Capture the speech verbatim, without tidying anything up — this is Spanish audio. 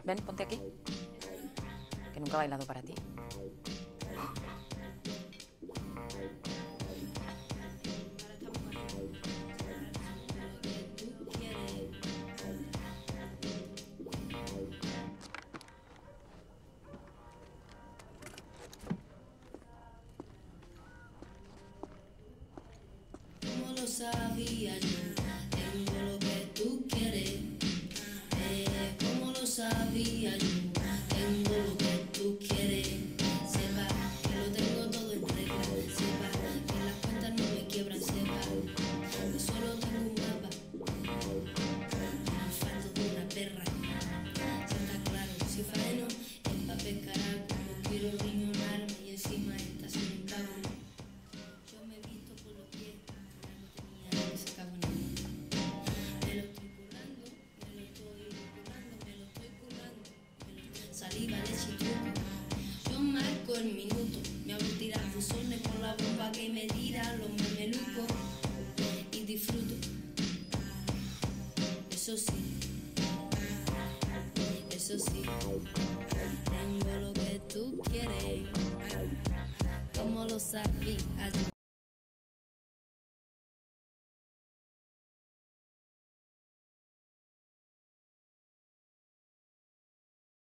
Ven, ponte aquí. Que nunca he bailado para ti. Como lo sabía yo, tengo lo que tú quieres. Eh, como lo sabía yo, tengo lo que tú quieres. Sepa que lo tengo todo en regla. Sepa que las cuentas no me quiebran. Sepa que solo tengo un mapa. Me falto de una perra. Si está claro, si faeno es pa' pescar. Como quiero riñonarme y encima está sentado. Yo me he visto por los pies. Se acabó en el mundo. Me lo estoy curando, me lo estoy curando, me lo estoy curando. Me lo... Saliva, leche y truco. Yo marco el minuto. Me hago tirar fusones con la bomba que me tira los mamelucos. Y disfruto. Eso sí. Eso sí. Tengo lo que tú quieres. Como lo sabías.